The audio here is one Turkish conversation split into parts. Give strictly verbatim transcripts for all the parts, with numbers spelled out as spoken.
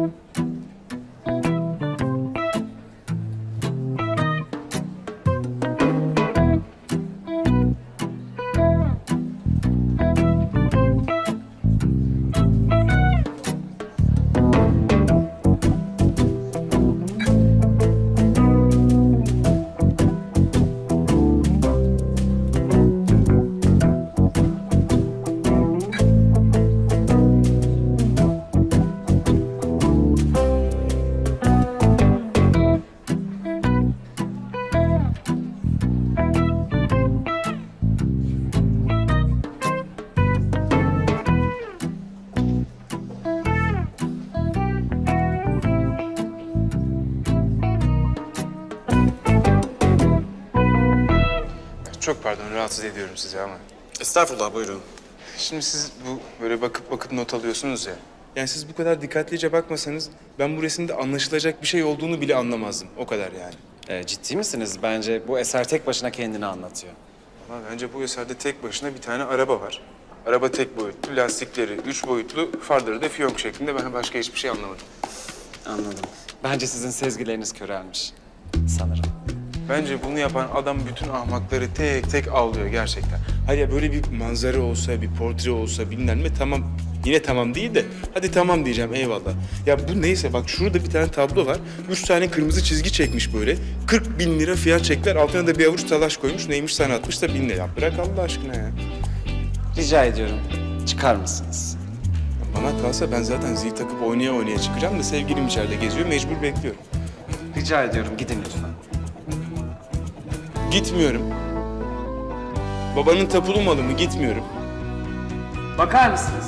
Çok pardon, rahatsız ediyorum sizi ama. Estağfurullah, buyurun. Şimdi siz bu böyle bakıp bakıp not alıyorsunuz ya. Yani siz bu kadar dikkatlice bakmasanız ben bu resimde anlaşılacak bir şey olduğunu bile anlamazdım. O kadar yani. Ee, ciddi misiniz? Bence bu eser tek başına kendini anlatıyor. Ama bence bu eserde tek başına bir tane araba var. Araba tek boyutlu, lastikleri üç boyutlu, farları da fiyonk şeklinde. Ben başka hiçbir şey anlamadım. Anladım. Bence sizin sezgileriniz körelmiş. Sanırım. Bence bunu yapan adam bütün ahmakları tek tek avlıyor gerçekten. Hayır ya böyle bir manzara olsa, bir portre olsa bilmem ne tamam. Yine tamam değil de hadi tamam diyeceğim eyvallah. Ya bu neyse bak şurada bir tane tablo var. Üç tane kırmızı çizgi çekmiş böyle. kırk bin lira fiyat çektiler. Altına da bir avuç talaş koymuş. Neymiş sanatmış da bin lira. Ya bırak Allah aşkına ya. Rica ediyorum. Çıkar mısınız? Bana kalsa ben zaten zil takıp oynaya oynaya çıkacağım da sevgilim içeride geziyor. Mecbur bekliyorum. Rica ediyorum. Gidin lütfen. Gitmiyorum. Babanın tapulu malı mı? Gitmiyorum. Bakar mısınız?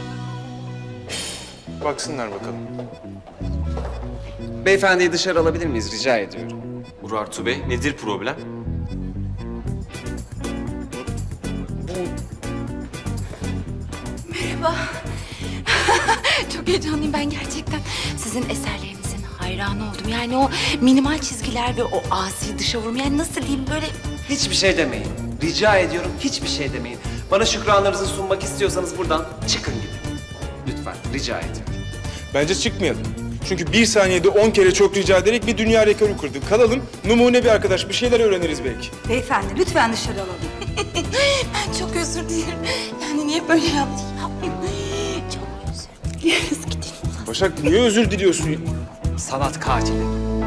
Baksınlar bakalım. Beyefendiyi dışarı alabilir miyiz? Rica ediyorum. Urartu Bey, nedir problem? Merhaba. Çok heyecanlıyım ben gerçekten. Sizin eserlerinizin hayranı oldum. Yani o minimal çizgiler ve o asi dışa vurum. Yani nasıl diyeyim böyle... Hiçbir şey demeyin. Rica ediyorum hiçbir şey demeyin. Bana şükranlarınızı sunmak istiyorsanız buradan çıkın gidin. Lütfen rica ediyorum. Bence çıkmayalım. Çünkü bir saniyede on kere çok rica ederek bir dünya rekoru kırdık. Kalalım, numune bir arkadaş. Bir şeyler öğreniriz belki. Beyefendi lütfen dışarı alalım. Ben çok özür dilerim. Yani niye böyle yaptın? Yapmayayım. Çok özür dileriz. Gidelim. Başak niye özür diliyorsun? Sanat katili.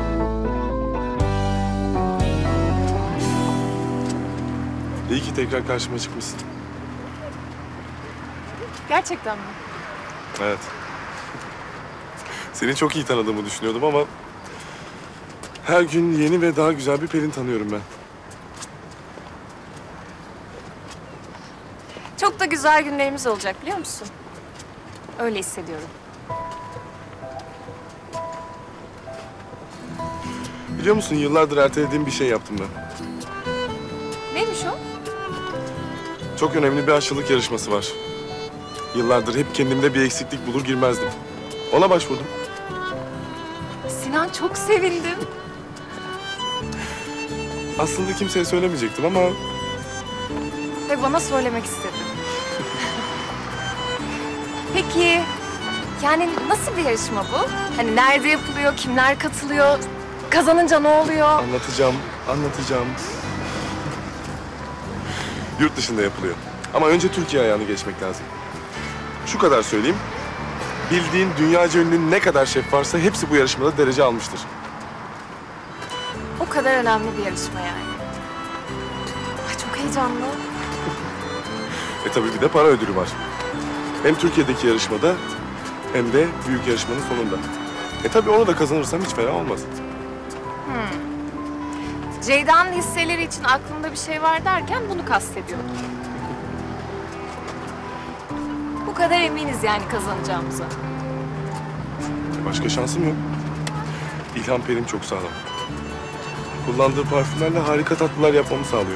İyi ki tekrar karşıma çıkmışsın. Gerçekten mi? Evet. Seni çok iyi tanıdığımı düşünüyordum ama... her gün yeni ve daha güzel bir Pelin tanıyorum ben. Çok da güzel günlerimiz olacak biliyor musun? Öyle hissediyorum. Biliyor musun yıllardır ertelediğim bir şey yaptım ben. Neymiş o? Çok önemli bir aşçılık yarışması var. Yıllardır hep kendimde bir eksiklik bulur girmezdim. Ona başvurdum. Sinan çok sevindim. Aslında kimseye söylemeyecektim ama... Ve bana söylemek istedim. Peki, yani nasıl bir yarışma bu? Hani nerede yapılıyor, kimler katılıyor, kazanınca ne oluyor? Anlatacağım, anlatacağım. Yurt dışında yapılıyor. Ama önce Türkiye ayağını geçmek lazım. Şu kadar söyleyeyim. Bildiğin dünyaca ünlü ne kadar şef varsa hepsi bu yarışmada derece almıştır. O kadar önemli bir yarışma yani. Ay, çok heyecanlı. E tabii bir de para ödülü var. Hem Türkiye'deki yarışmada hem de büyük yarışmanın sonunda. E tabii onu da kazanırsam hiç fena olmaz. Hmm. Ceyda'nın hisseleri için aklında bir şey var derken bunu kastediyordum. Bu kadar eminiz yani kazanacağımıza. E başka şansım yok. İlhan Pelin çok sağlam. Kullandığı parfümlerle harika tatlılar yapmamı sağlıyor.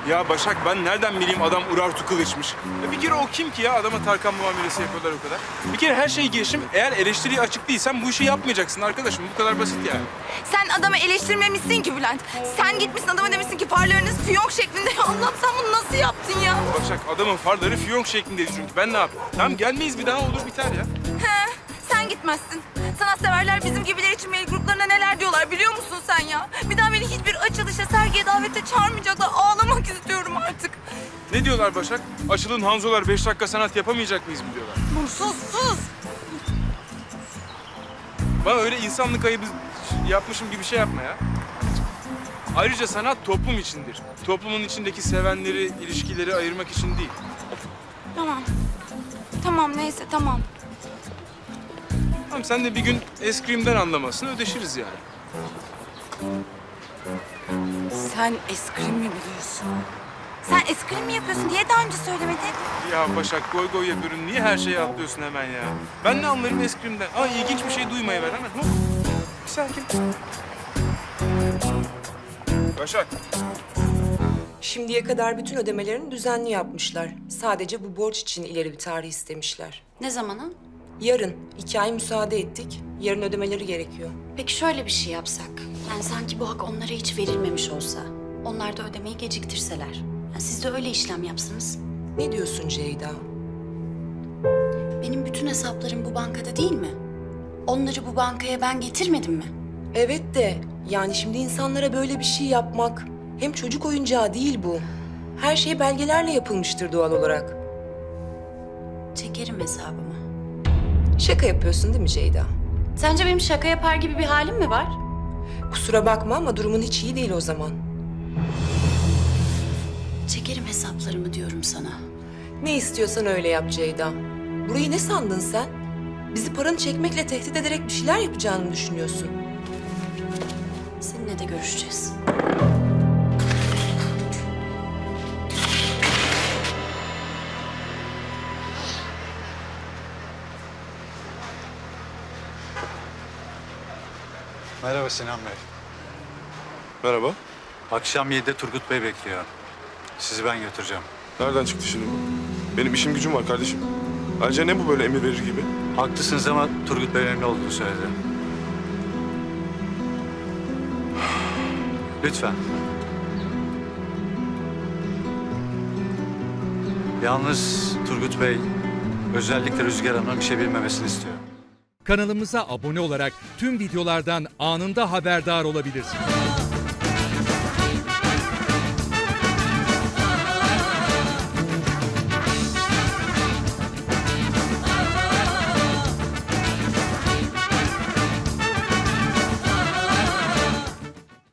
Ya Başak ben nereden bileyim adam Urartu Kılıç'mış. Ya bir kere o kim ki ya? Adama Tarkan muamelesi yapıyorlar o kadar. Bir kere her şeyi geçtim. Eğer eleştiriye açık değilsen bu işi yapmayacaksın arkadaşım. Bu kadar basit yani. Sen adamı eleştirmemişsin ki Bülent. Sen gitmişsin adama demişsin ki farlarınız fiyonk şeklinde. Ya Allah'ım sen bunu nasıl yaptın ya? Başak adamın farları fiyonk şeklindeydi çünkü. Ben ne yapayım? Tamam gelmeyiz bir daha olur biter ya. He, sen gitmezsin. Sanatseverler bizim gibiler için mail gruplarına neler diyorlar biliyor musun sen ya? Bir daha beni hiçbir açılışa, sergiye, davete çağırmayacaklar. Ağlamak istiyorum artık. Ne diyorlar Başak? Açılın Hanzolar beş dakika sanat yapamayacak mıyız mı diyorlar? Sus, sus. Bana öyle insanlık ayıbı yapmışım gibi şey yapma ya. Ayrıca sanat toplum içindir. Toplumun içindeki sevenleri, ilişkileri ayırmak için değil. Tamam. Tamam neyse tamam. Tamam sen de bir gün eskrimden anlamazsın, ödeşiriz yani. Sen eskrim mi biliyorsun? Sen eskrim mi yapıyorsun diye daha önce söylemedin. Ya Başak goy goy yapıyorum. Niye her şeye atlıyorsun hemen ya? Ben ne anlarım eskrimden? Aa ilginç bir şey duymaya ver hemen. Hop. Bir sakin. Başak. Şimdiye kadar bütün ödemelerini düzenli yapmışlar. Sadece bu borç için ileri bir tarih istemişler. Ne zamana? Yarın. iki ay müsaade ettik. Yarın ödemeleri gerekiyor. Peki şöyle bir şey yapsak. Yani sanki bu hak onlara hiç verilmemiş olsa. Onlar da ödemeyi geciktirseler. Yani siz de öyle işlem yapsınız. Ne diyorsun Ceyda? Benim bütün hesaplarım bu bankada değil mi? Onları bu bankaya ben getirmedim mi? Evet de yani şimdi insanlara böyle bir şey yapmak hem çocuk oyuncağı değil bu. Her şey belgelerle yapılmıştır doğal olarak. Çekerim hesabımı. Şaka yapıyorsun değil mi Ceyda? Sence benim şaka yapar gibi bir halim mi var? Kusura bakma ama durumun hiç iyi değil o zaman. Çekerim hesaplarımı diyorum sana. Ne istiyorsan öyle yap Ceyda. Burayı ne sandın sen? Bizi paranı çekmekle tehdit ederek bir şeyler yapacağını düşünüyorsun. Seninle de görüşeceğiz. Merhaba Sinan Bey. Merhaba. Akşam yedide Turgut Bey bekliyor. Sizi ben götüreceğim. Nereden çıktı şimdi bu? Benim işim gücüm var kardeşim. Ayrıca ne bu böyle emir verir gibi? Haklısınız ama Turgut Bey önemli olduğunu söyledi. Lütfen. Yalnız Turgut Bey özellikle Rüzgar Hanım'ın bir şey bilmemesini istiyor. Kanalımıza abone olarak tüm videolardan anında haberdar olabilirsiniz.